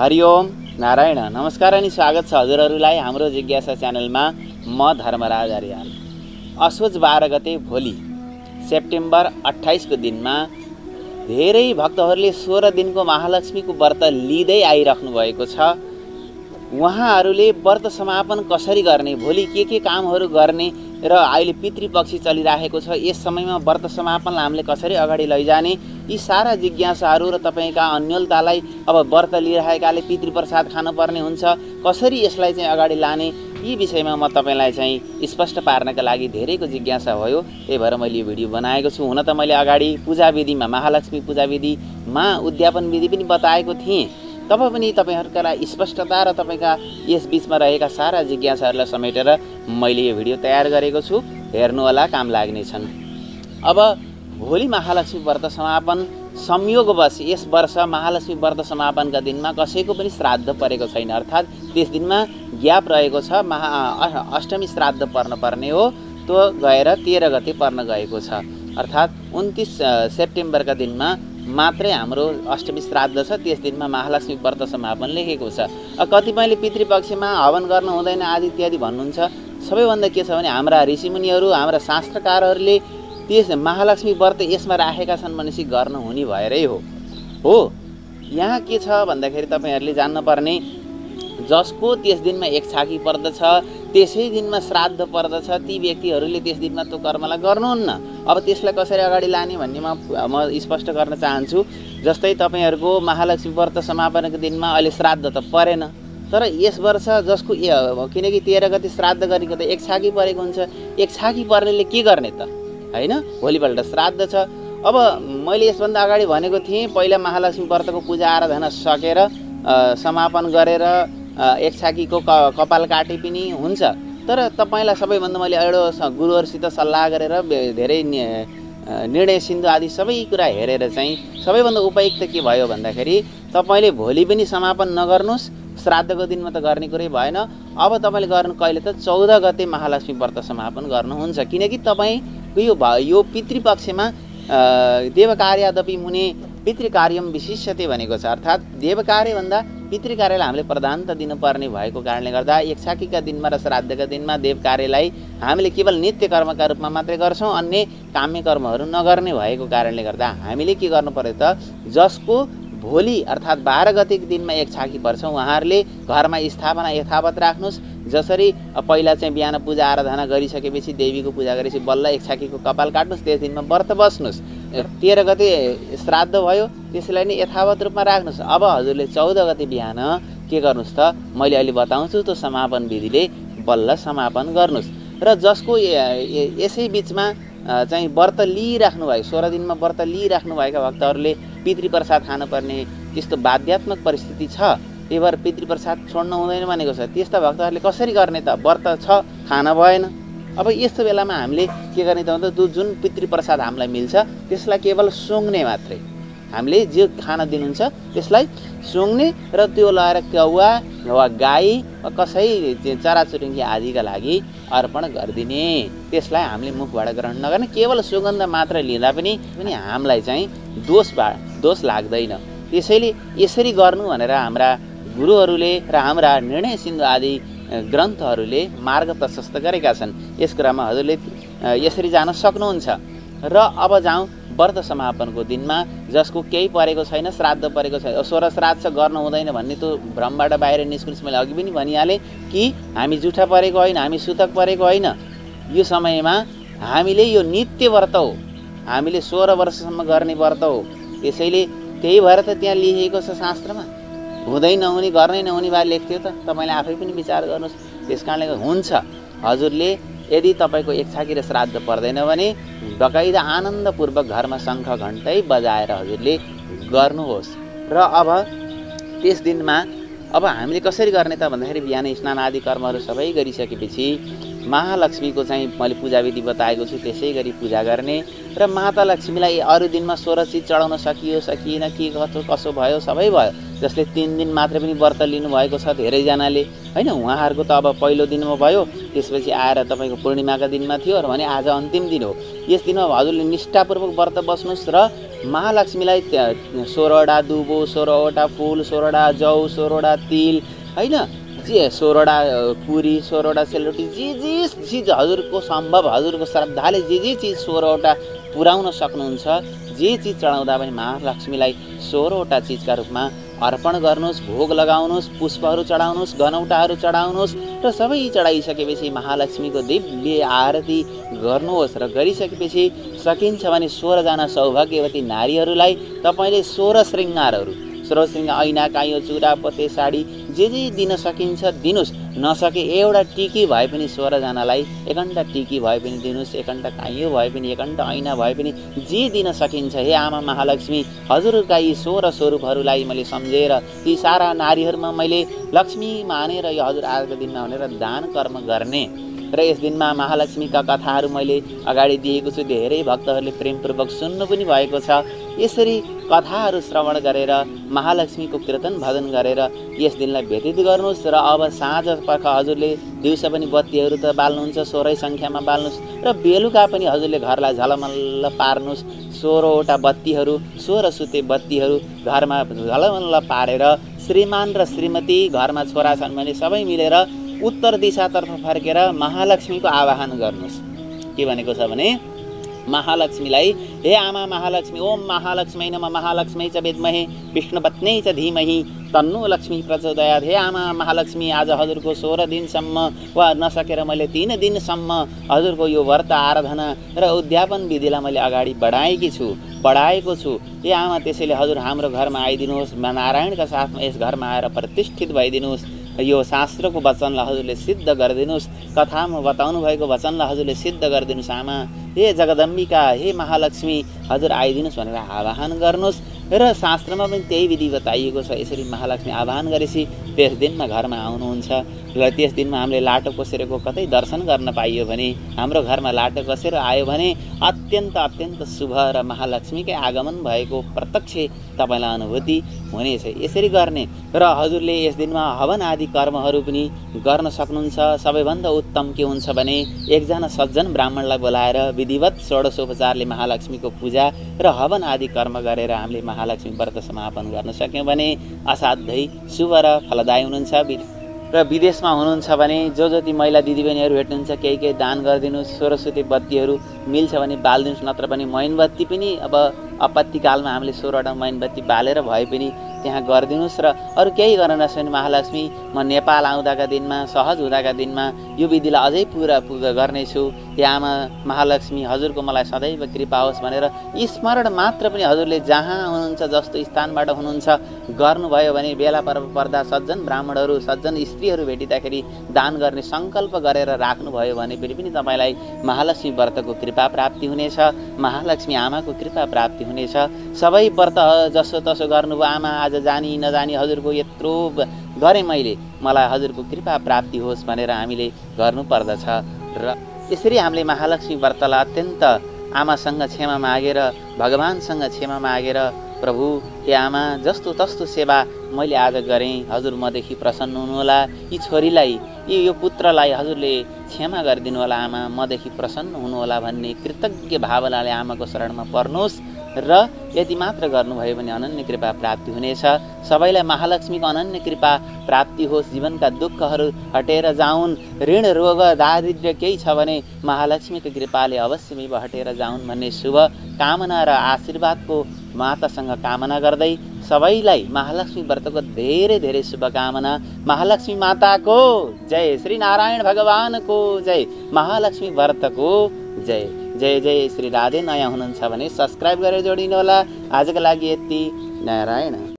हरिओम नारायण नमस्कार अनि स्वागत छ हजुरहरूलाई हाम्रो जिज्ञासा च्यानलमा। म धर्मराज आर्याल। असोज 12 गते भोलि सेप्टेम्बर 28 को दिनमा धेरै भक्तहरूले 16 दिनको महालक्ष्मीको व्रत लिँदै आइराख्नु भएको छ। उहाँहरूले व्रत समापन कसरी गर्ने, भोलि के कामहरू गर्ने र अहिले पितृपक्ष चलिरहेको छ, यस समयमा व्रत समापनलाई हामीले कसरी अगाडि लैजाने, यी सारा जिज्ञासाहरू र तपाईका अन्यलतालाई अब व्रत लिइरहेकाले पितृप्रसाद खानुपर्ने हुन्छ, कसरी यसलाई चाहिँ अगाडि लाने, यी विषयमा म तपाईलाई चाहिँ स्पष्ट पार्नका लागि धेरैको जिज्ञासा भयो। त्यही भएर मैले यो भिडियो बनाएको छु। हुन त मैले अगाडि पूजा विधिमा महालक्ष्मी पूजा विधिमा उद्यापन विधि पनि बताएको थिएँ। तब पनि तपाईहरुका लागि स्पष्टता र तपाईका यस बीचमा रहेका सारा जिज्ञासाहरूलाई समेटेर मैले यो भिडियो तयार गरेको छु। हेर्नु होला, काम लाग्ने छन्। अब भोलि महालक्ष्मी व्रत समापन संयोगवश यस वर्ष महालक्ष्मी व्रत समापनका दिनमा कसैको पनि श्राद्ध परेको छैन, अर्थात् त्यस दिनमा ग्याप रहेको छ। अष्टमी श्राद्ध पर्न पर्ने हो, त्यो गएर 13 गते पर्न गएको छ, अर्थात् 29 सेप्टेम्बरका दिनमा मात्रै हाम्रो अष्टमी श्राद्ध छ। त्यस दिनमा महालक्ष्मी व्रत समापन लेखेको छ। कतिपयले पितृपक्षमा हवन गर्न हुँदैन आदि इत्यादि भन्नुहुन्छ। सबैभन्दा के छ भने हाम्रा ऋषिमुनिहरू, हाम्रा शास्त्रकारहरूले त्यस महालक्ष्मी व्रत यसमा राखेका छन् भनेपछि गर्न हुने भएरै हो। यहाँ के छ भन्दाखेरि तपाईहरुले जान्न पर्ने, जसको त्यस दिनमा एक छाकी पर्दछ, त्यसै दिनमा श्राद्ध पर्दछ, ती व्यक्तिहरूले त्यस दिनमा त्यो कर्मलाई गर्नुहुन्न। अब त्यसलाई कसरी अगाडि लाने भन्ने म स्पष्ट गर्न चाहन्छु। जस्तै तपाईहरुको महालक्ष्मी व्रत समापनको दिनमा अहिले श्राद्ध त परेन, तर यस वर्ष जसको किनकि 13 गते श्राद्ध गरेको त एक छाकी परेको हुन्छ, एक छाकी पर्नेले के गर्ने त, हैन? भोलिपल्ट श्राद्ध छ। अब मैले यसभन्दा अगाडि भनेको थिएँ, पहिला महालक्ष्मी व्रतको पूजा आराधना सकेर समापन गरेर एक छाकीको कपाल काटे पनि हुन्छ। तर तपाईलाई सबैभन्दा मैले एउटा गुरुहरुसित सल्लाह गरेर धेरै निर्णय सिन्धु आदि सबै कुरा हेरेर चाहिँ सबैभन्दा उपयुक्त के भयो भन्दाखेरि तपाईले भोलि पनि समापन नगर्नुस्, श्राद्धको दिनमा त गर्ने कुरै भएन। अब तपाईले गर्नु कहिले त 14 गते महालक्ष्मी व्रत समापन गर्नुहुन्छ, किनकि तपाईको यो पितृपक्षमा देवकार्यादपि मुने पितृकार्यम विशिष्यते भनेको छ, अर्थात् देवकार्य भन्दा पितृकार्यलाई हामीले प्रधानता दिनुपर्ने भएको कारणले गर्दा एक छाकीका दिनमा र श्राद्धका दिनमा देवकार्यलाई हामीले केवल नित्य कर्मका रूपमा मात्रै गर्छौं, अन्य काम्य कर्महरू नगर्ने भएको कारणले गर्दा हामीले के गर्नु पर्यो त, जसको भोलि अर्थात् 12 गतेको दिनमा एक छाकी पर्छ उहाँहरूले घरमा स्थापना यथावत राख्नुस्। जसरी पहिला चाहिँ बिहान पूजा आराधना गरिसकेपछि देवीको पूजा गरेपछि बल्ल एक छाकीको कपाल काट्नुस्, त्यस दिनमा व्रत बस्नुस्। 13 गते श्राद्ध भयो, त्यसलाई नै यथावत रूपमा राख्नुस्। अब हजुरले 14 गते बिहान के गर्नुस् त, मैले अहिले बताउँछु, त्यो समापन विधिले बल्ल समापन गर्नुस्। र जसको यसै बीचमा चाहिँ व्रत लिइराख्नु भएको, 16 दिनमा व्रत लिइराख्नु भएका भक्तहरूले पितृप्रसाद खानुपर्ने त्यस्तो बाध्यात्मक परिस्थिति छ, त्यही भएर पितृप्रसाद छोड्नु हुँदैन भनेको छ। त्यस्ता भक्तहरूले कसरी गर्ने त, व्रत छ खान भएन। अब यस्तो बेलामा हामीले के गर्ने त भन्दा जुन पितृप्रसाद हामीलाई मिल्छ त्यसलाई केवल सुँग्ने मात्रै, हामीले जे खाना दिनुहुन्छ त्यसलाई सुँग्ने र त्यो लगाएर कौवा वा गाई वा कसै चराचुरुङ्गी आदिका लागि अर्पण गरिदिने। त्यसलाई हामीले मुखबाट ग्रहण नगर्ने, केवल सुगन्ध मात्र लिँदा पनि हामीलाई चाहिँ दोष लाग्दैन। त्यसैले यसरी गर्नु भनेर हाम्रा गुरुहरूले र हाम्रा निर्णय सिन्धु आदि ग्रन्थहरूले मार्ग प्रशस्त गरेका छन्। यस कुरामा हजुरले यसरी जान सक्नुहुन्छ। र अब जाउँ व्रत समापनको दिनमा, जसको केही परेको छैन, श्राद्ध परेको छैन, 16 श्राद्ध गर्नु हुँदैन भन्ने त्यो भ्रमबाट बाहिर निस्किनुहोस्। मैले अघि पनि भनिहालेँ कि हामी जुठा परेको होइन, हामी सुतक परेको होइन। यो समयमा हामीले यो नित्य व्रत हो, हामीले 16 वर्षसम्म गर्ने व्रत हो। त्यसैले त्यही भएर त त्यहाँ लेखिएको छ शास्त्रमा, हुँदै नहुने गर्नै नहुने भए लेख्थ्यो त, तपाईले आफै पनि विचार गर्नुहोस्। त्यसकारणले हुन्छ हजुरले यदि तपाईको एक छाकी र श्राद्ध पर्दैन भने बकाइदा आनन्दपूर्वक घरमा शङ्ख घण्टै बजाएर हजुरले गर्नुहोस्। र अब त्यस दिनमा अब हामीले कसरी गर्ने त भन्दाखेरि बिहान स्नान आदि कर्महरू सबै गरिसकेपछि महालक्ष्मीको चाहिँ मैले पूजा विधि बताएको छु, त्यसै गरी पूजा गर्ने र माता लक्ष्मीलाई अरू दिनमा 16 चिज चढाउन सकियो सकिएन, के कसो भयो सबै भयो। जसले 3 दिन मात्र पनि व्रत लिनु भएको छ धेरैजनाले, हैन? उहाँहरूको त अब पहिलो दिनमा भयो, त्यसपछि आएर तपाईको पूर्णिमाका दिनमा थियो भने आज अन्तिम दिन हो। यस दिनमा हजुरले निष्ठापूर्वक व्रत बस्नुस् र महालक्ष्मीलाई 16वटा दुबो, 16वटा फुल, 16वटा जौ, 16वटा तिल हैन, जे 16वटा पुरी, 16वटा सेलरोटी, जे चिज हजुरको सम्भव, हजुरको श्रद्धाले जे चिज 16वटा पुर्याउन सक्नुहुन्छ, जे चिज चढाउँदा पनि महालक्ष्मीलाई 16वटा चिजका रूपमा अर्पण गर्नुहोस्, भोग लगाउनुहोस्, पुष्पहरू चढाउनुहोस्, गनौटाहरू चढाउनुहोस् र सबै चढाइसकेपछि महालक्ष्मीको दिव्य आरती गर्नुहोस् र गरिसकेपछि सकिन्छ भने 16 जना सौभाग्यवती नारीहरूलाई तपाईले 16 श्रृङ्गारहरू, 16 श्रृङ्गार, ऐना, काइयो, चुरा, पते, साडी जे दिन सकिन्छ दिनुस्। नसके एउटा टिकी भए पनि 16 जनालाई एकन्टा टिकी भए पनि दिनुस्, एकन्टा काइयो भए पनि, एकन्टा ऐना भए पनि, जे दिन सकिन्छ। हे आमा महालक्ष्मी, हजुरका यी 16 स्वरूपहरूलाई मैले सम्झेर ती सारा नारीहरूमा मैले लक्ष्मी मानेर यो हजुर आजको दिनमा भनेर दान कर्म गर्ने र यस दिनमा महालक्ष्मीका कथाहरू मैले अगाडि दिएको छु। धेरै भक्तहरूले प्रेमपूर्वक सुन्नु पनि भएको छ। यसरी कथाहरू श्रवण गरेर महालक्ष्मीको कीर्तन भजन गरेर यस दिनलाई व्यतीत गर्नुहोस् र अब साँझ पख हजुरले दिउँसो पनि बत्तीहरू त बाल्नुहुन्छ, 16 सङ्ख्यामा बाल्नुहोस् र बेलुका पनि हजुरले घरलाई झलमल्ल पार्नुहोस्। 16वटा बत्तीहरू, 16 सुते बत्तीहरू घरमा झलमल्ल पारेर श्रीमान र श्रीमती, घरमा छोरा छन् भने सबै मिलेर उत्तर दिशातर्फ फर्केर महालक्ष्मीको आवाहन गर्नुहोस्। के भनेको छ भने महालक्ष्मीलाई, हे आमा महालक्ष्मी, ओम महालक्ष्मी नमः, महालक्ष्मी च विद्महे विष्णुपत्नी च धीमहि तन्नो लक्ष्मी प्रचोदयात्। हे आमा महालक्ष्मी, आज हजुरको 16 दिनसम्म वा नसकेर मैले 3 दिनसम्म हजुरको यो व्रत आराधना र उद्यापन विधिलाई मैले अगाडि बढाएको छु। हे आमा, त्यसैले हजुर हाम्रो घरमा आइदिनुहोस्, नारायणका साथमा यस घरमा आएर प्रतिष्ठित भइदिनुहोस्। यो शास्त्रको वचनलाई हजुरले सिद्ध गरिदिनुहोस्, कथामा बताउनु भएको वचनलाई हजुरले सिद्ध गरिदिनुहोस्। आमा, हे जगदम्बिका, हे महालक्ष्मी, हजुर आइदिनुहोस् भनेर आवाहन गर्नुहोस् र शास्त्रमा पनि त्यही विधि बताइएको छ। यसरी महालक्ष्मी आवाहन गरेपछि त्यस दिनमा घरमा आउनुहुन्छ र त्यस दिनमा हामीले लाटो कोसेरको कतै दर्शन गर्न पाइयो भने, हाम्रो घरमा लाटो कोसेर आयो भने अत्यन्त शुभ र महालक्ष्मीकै आगमन भएको प्रत्यक्ष तपाईँलाई अनुभूति हुनेछ। यसरी गर्ने र हजुरले यस दिनमा हवन आदि कर्महरू पनि गर्न सक्नुहुन्छ। सबैभन्दा उत्तम के हुन्छ भने एकजना सज्जन ब्राह्मणलाई बोलाएर विधिवत षोडशोपचारले महालक्ष्मीको पूजा र हवन आदि कर्म गरेर हामीले महालक्ष्मी व्रत समापन गर्न सक्यौँ भने असाध्यै शुभ र फलदायी हुनुहुन्छ। र विदेशमा हुनुहुन्छ भने जो जति महिला दिदीबहिनीहरू भेट्नुहुन्छ केही दान गरिदिनुहोस्। 16 सुते बत्तीहरू मिल्छ भने बालिदिनुहोस्, नत्र पनि मैनबत्ती पनि अब आपत्तिकालमा हामीले 16वटा मैनबत्ती बालेर भए पनि त्यहाँ गरिदिनुहोस्। र अरू केही गर्न नसक्ने महालक्ष्मी, म नेपाल आउँदाका दिनमा, सहज हुँदाका दिनमा यो विधिलाई अझै पुरा गर्नेछु। हे आमा महालक्ष्मी, हजुरको मलाई सदैव कृपा होस् भनेर स्मरण मात्र पनि हजुरले जहाँ हुनुहुन्छ, जस्तो स्थानबाट हुनुहुन्छ गर्नुभयो भने बेला पर्दा सज्जन ब्राह्मणहरू, सज्जन स्त्रीहरू भेटिँदाखेरि दान गर्ने सङ्कल्प गरेर राख्नुभयो भने पनि तपाईँलाई महालक्ष्मी व्रतको कृपा प्राप्ति हुनेछ, महालक्ष्मी आमाको कृपा प्राप्ति हुनेछ। सबै व्रत जसो तसो गर्नुभयो आमा, आज जानी नजानी हजुरको यत्रो गरेँ मैले, मलाई हजुरको कृपा प्राप्ति होस् भनेर हामीले गर्नुपर्दछ। र यसरी हामीले महालक्ष्मी व्रतलाई अत्यन्त आमासँग क्षमा मागेर, भगवानसँग क्षमा मागेर, प्रभु हे आमा, जस्तो तस्तो सेवा मैले आज गरेँ, हजुर मदेखि प्रसन्न हुनुहोला, यी छोरीलाई, यो पुत्रलाई हजुरले क्षमा गरिदिनु होला आमा, मदेखि प्रसन्न हुनुहोला भन्ने कृतज्ञ भावनाले आमाको शरणमा पर्नुहोस् र यति मात्र गर्नुभयो भने अनन्य कृपा प्राप्ति हुनेछ। सबैलाई महालक्ष्मीको अनन्य कृपा प्राप्ति होस्, जीवनका दुःखहरू हटेर जाउन्, ऋण रोग दारिद्र्य केही छ भने महालक्ष्मीको कृपाले अवश्य हटेर जाउन् भन्ने शुभ कामना र आशीर्वादको मातासँग कामना गर्दै सबैलाई महालक्ष्मी व्रतको धेरै शुभकामना। महालक्ष्मी माताको जय, श्री नारायण भगवानको जय, महालक्ष्मी व्रतको जय। जय जय श्री राधे। नयाँ हुनुहुन्छ भने सब्सक्राइब गरेर जोडिनु होला। आजको लागि यति। नारायण।